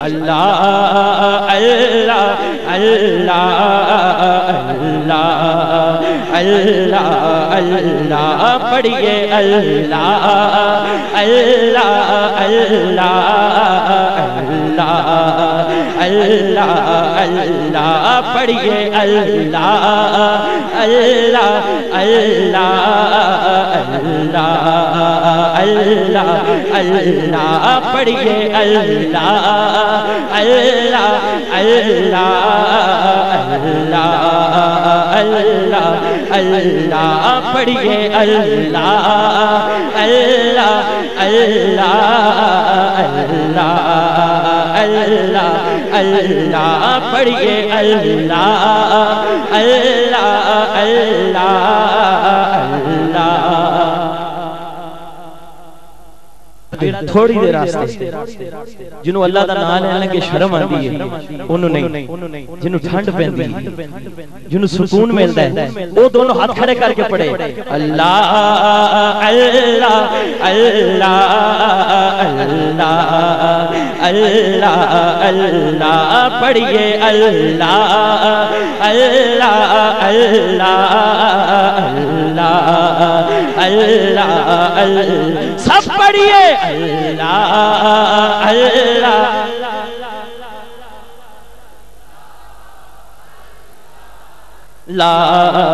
اللہ اللہ اللہ اللہ اللہ اللہ پڑھیے اللہ اللہ اللہ اللہ اللہ اللہ پڑھیے اللہ اللہ اللہ اللہ اللہ اللہ پڑھیے اللہ اللہ اللہ اللہ اللہ اللہ پڑھیے اللہ اللہ اللہ اللہ اللہ اللہ پڑھیے اللہ اللہ اللہ تھوڑی دیر راستے جنہوں اللہ دا نام لینے کے شرم آندی ہے انہوں نہیں، جنہوں ٹھنڈ پہندی ہے، جنہوں سکون ملتا ہے، وہ دونوں ہاتھ کھڑے کر کے پڑھے اللہ اللہ اللہ اللہ اللہ اللہ پڑھیے اللہ اللہ اللہ اللہ اللہ سب پڑھیے اللہ اللہ لا